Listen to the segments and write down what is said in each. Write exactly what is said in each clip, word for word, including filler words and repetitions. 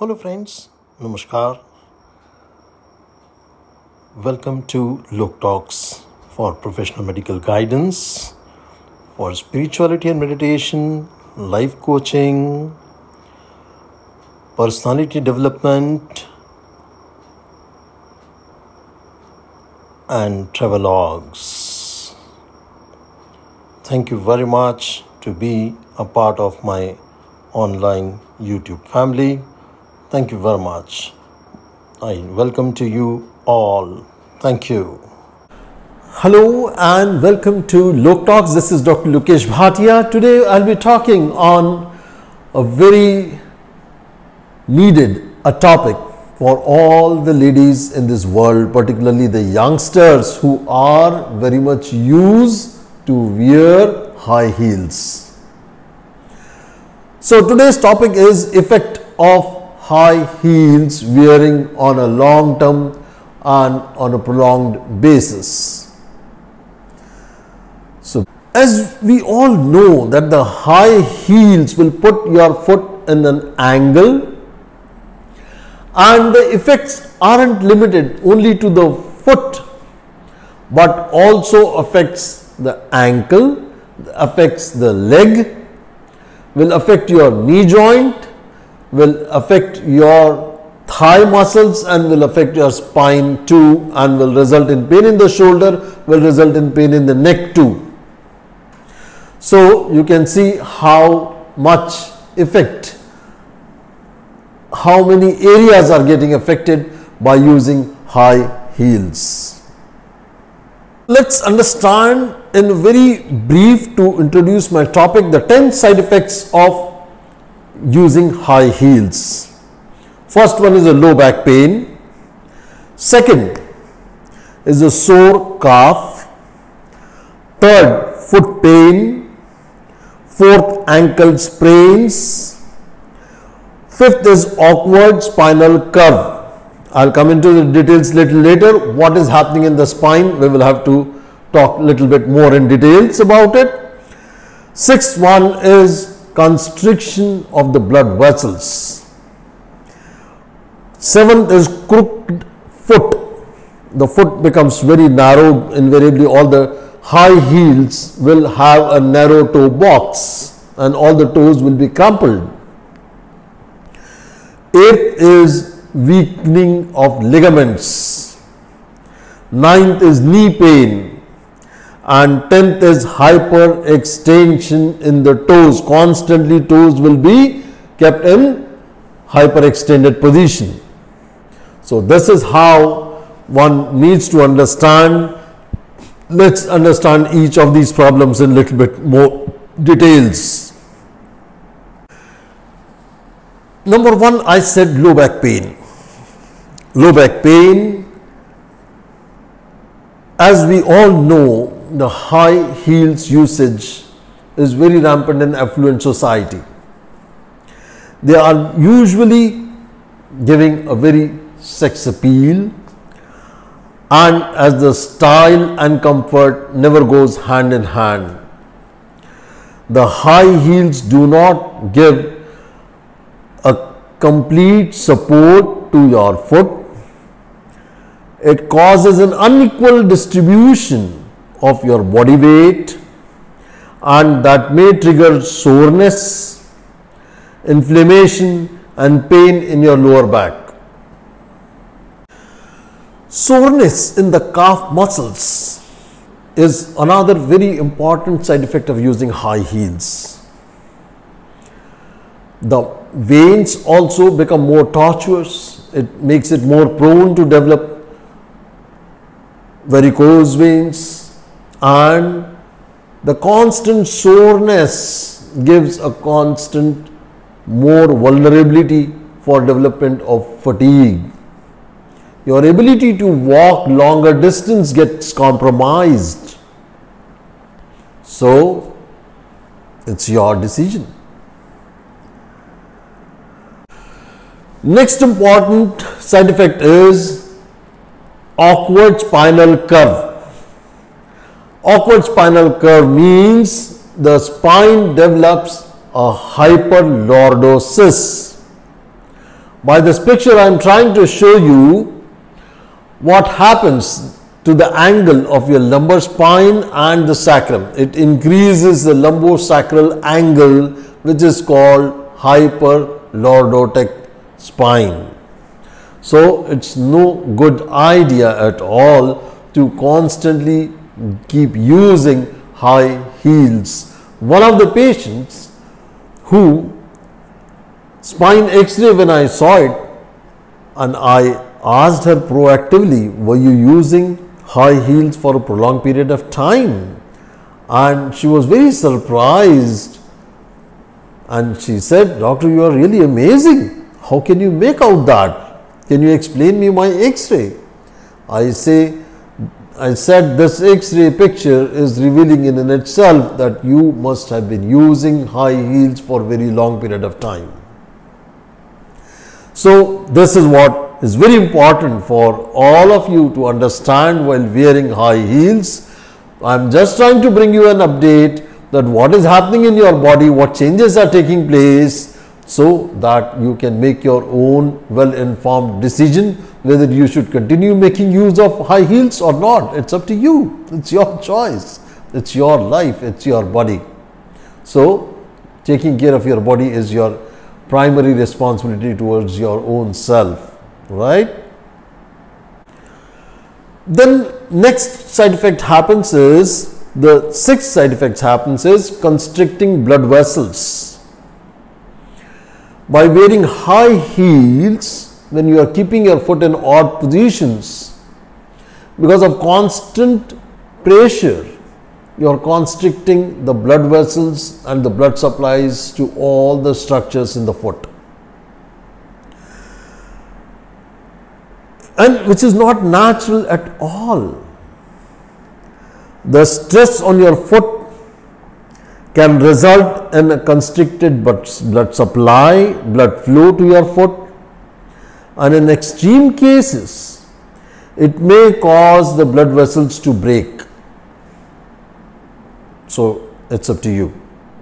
Hello friends, Namaskar. Welcome to Lok Talks for professional medical guidance, for spirituality and meditation, life coaching, personality development, and travelogues. Thank you very much to be a part of my online YouTube family. Thank you very much. I welcome to you all. Thank you. Hello and welcome to Lok Talks. This is Doctor Lokesh Bhatia. Today I'll be talking on a very needed a topic for all the ladies in this world, particularly the youngsters who are very much used to wear high heels. So today's topic is effect of high heels wearing on a long term and on a prolonged basis. So as we all know that the high heels will put your foot in an angle, and the effects aren't limited only to the foot but also affects the ankle, affects the leg, will affect your knee joint, will affect your thigh muscles and will affect your spine too, and will result in pain in the shoulder, will result in pain in the neck too. So you can see how much effect, how many areas are getting affected by using high heels. Let's understand in very brief, to introduce my topic, the ten side effects of using high heels. First one is a low back pain. Second is a sore calf. Third, foot pain. Fourth, ankle sprains. Fifth is awkward spinal curve. I'll come into the details little later. What is happening in the spine, we will have to talk a little bit more in details about it. Sixth one is constriction of the blood vessels. Seventh is crooked foot. The foot becomes very narrow. Invariably all the high heels will have a narrow toe box and all the toes will be crumpled. Eighth is weakening of ligaments. Ninth is knee pain. And tenth is hyperextension in the toes. Constantly toes will be kept in hyperextended position. So this is how one needs to understand. Let's understand each of these problems in little bit more details. Number one, I said low back pain. Low back pain, as we all know, the high heels usage is very rampant in affluent society. They are usually giving a very sex appeal, and as the style and comfort never goes hand in hand. The high heels do not give a complete support to your foot. It causes an unequal distribution of your body weight, and that may trigger soreness, inflammation and pain in your lower back. Soreness in the calf muscles is another very important side effect of using high heels. The veins also become more tortuous. It makes it more prone to develop varicose veins, and the constant soreness gives a constant more vulnerability for development of fatigue. Your ability to walk longer distance gets compromised. So it's your decision. Next important side effect is awkward spinal curve. Awkward spinal curve means the spine develops a hyperlordosis. By this picture, I am trying to show you what happens to the angle of your lumbar spine and the sacrum. It increases the lumbosacral angle, which is called hyperlordotic spine. So, it's no good idea at all to constantly keep using high heels. One of the patients who spine X-ray, when I saw it, and I asked her proactively, were you using high heels for a prolonged period of time? And she was very surprised, and she said, doctor, you are really amazing. How can you make out that? Can you explain me my X-ray? I say, I said this X-ray picture is revealing in itself that you must have been using high heels for a very long period of time. So, this is what is very important for all of you to understand while wearing high heels. I am just trying to bring you an update that what is happening in your body, what changes are taking place, so that you can make your own well-informed decision whether you should continue making use of high heels or not. It's up to you. It's your choice. It's your life. It's your body. So, taking care of your body is your primary responsibility towards your own self, right? Then next side effect happens is, the sixth side effect happens is constricting blood vessels. By wearing high heels, when you are keeping your foot in odd positions, because of constant pressure, you are constricting the blood vessels and the blood supplies to all the structures in the foot, and which is not natural at all. The stress on your foot can result in a constricted blood supply, blood flow to your foot, and in extreme cases, it may cause the blood vessels to break. So, it's up to you.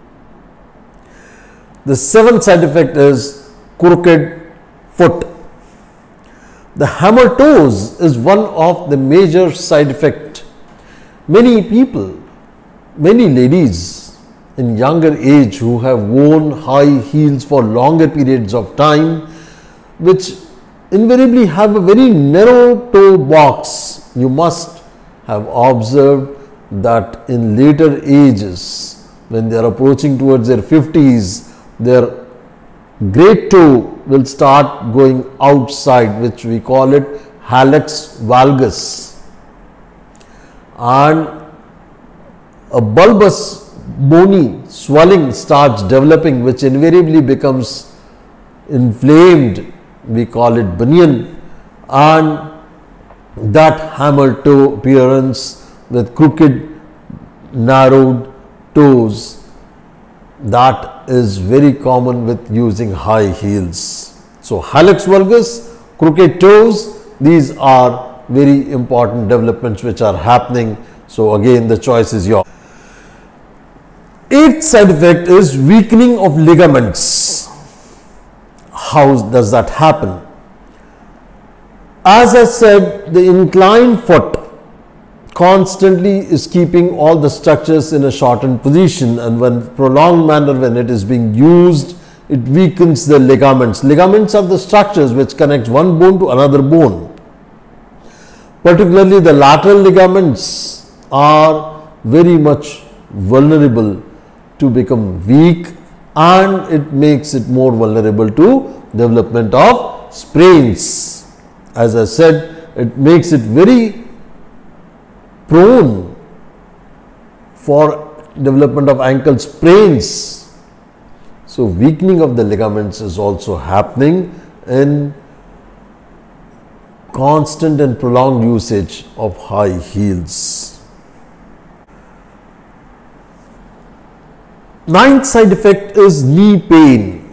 The seventh side effect is crooked foot. The hammer toes is one of the major side effects. Many people, many ladies in younger age who have worn high heels for longer periods of time, which invariably have a very narrow toe box. You must have observed that in later ages, when they are approaching towards their fifties, their great toe will start going outside, which we call it hallux valgus, and a bulbous bony swelling starts developing, which invariably becomes inflamed. We call it bunion, and that hammer toe appearance with crooked, narrowed toes, that is very common with using high heels. So, hallux valgus, crooked toes, these are very important developments which are happening. So, again the choice is yours. Eighth side effect is weakening of ligaments. How does that happen? As I said, the inclined foot constantly is keeping all the structures in a shortened position, and when prolonged manner, when it is being used, it weakens the ligaments. Ligaments are the structures which connect one bone to another bone. Particularly the lateral ligaments are very much vulnerable to become weak, and it makes it more vulnerable to development of sprains. As I said, it makes it very prone for development of ankle sprains. So, weakening of the ligaments is also happening in constant and prolonged usage of high heels. Ninth side effect is knee pain,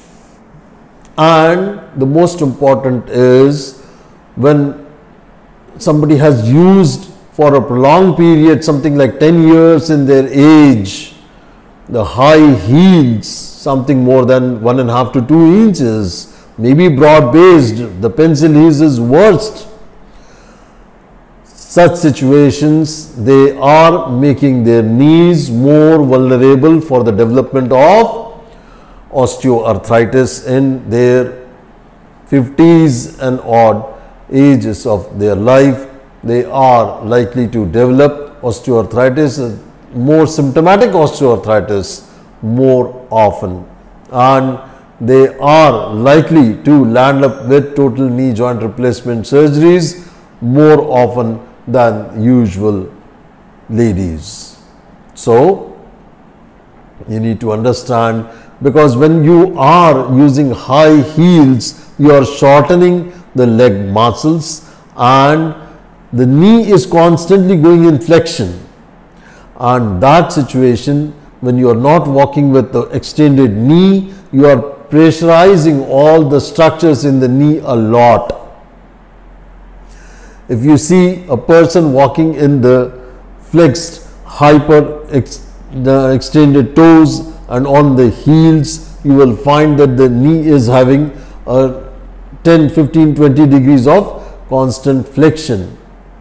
and the most important is when somebody has used for a prolonged period, something like ten years in their age, the high heels, something more than one and a half to two inches, maybe broad based, the pencil heel is worst. Such situations, they are making their knees more vulnerable for the development of osteoarthritis in their fifties and odd ages of their life. They are likely to develop osteoarthritis, more symptomatic osteoarthritis more often, and they are likely to land up with total knee joint replacement surgeries more often than usual ladies. So, you need to understand, because when you are using high heels, you are shortening the leg muscles and the knee is constantly going in flexion, and that situation, when you are not walking with the extended knee, you are pressurizing all the structures in the knee a lot. If you see a person walking in the flexed hyper ex, the extended toes and on the heels, you will find that the knee is having a ten, fifteen, twenty degrees of constant flexion,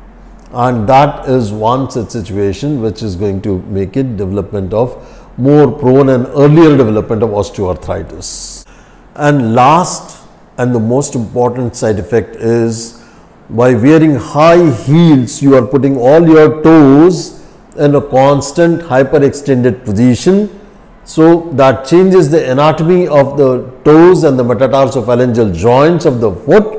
and that is one such situation which is going to make it development of more prone and earlier development of osteoarthritis. And last and the most important side effect is, by wearing high heels, you are putting all your toes in a constant hyperextended position. So that changes the anatomy of the toes and the metatarsophalangeal joints of the foot,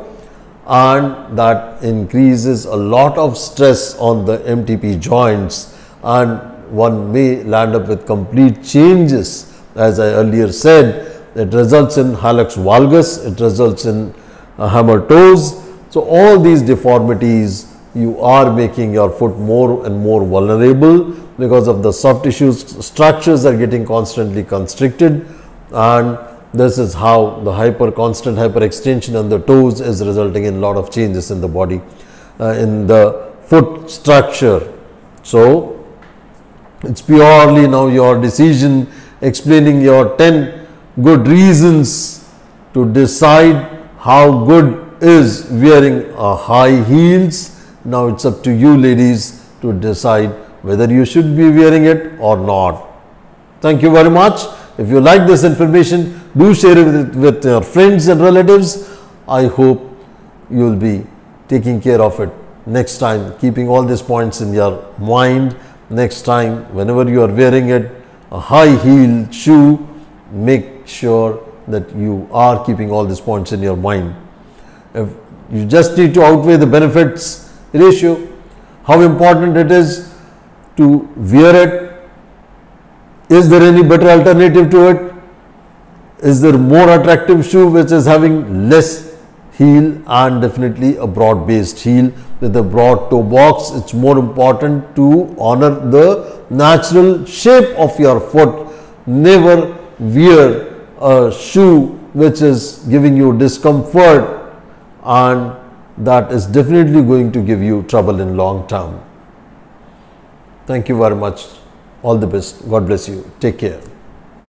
and that increases a lot of stress on the M T P joints, and one may land up with complete changes. As I earlier said, it results in hallux valgus, it results in uh, hammer toes. So all these deformities, you are making your foot more and more vulnerable because of the soft tissue structures are getting constantly constricted, and this is how the hyper constant hyperextension on the toes is resulting in a lot of changes in the body, uh, in the foot structure. So it's purely now your decision, explaining your ten good reasons to decide how good is wearing a high heels. Now it's up to you ladies to decide whether you should be wearing it or not. Thank you very much. If you like this information, do share it with your friends and relatives. I hope you will be taking care of it next time, keeping all these points in your mind. Next time, whenever you are wearing it, a high heel shoe, make sure that you are keeping all these points in your mind. If you just need to outweigh the benefits ratio, how important it is to wear it. Is there any better alternative to it? Is there more attractive shoe which is having less heel and definitely a broad based heel with a broad toe box? It's more important to honor the natural shape of your foot. Never wear a shoe which is giving you discomfort, and that is definitely going to give you trouble in long term. Thank you very much. All the best. God bless you. Take care.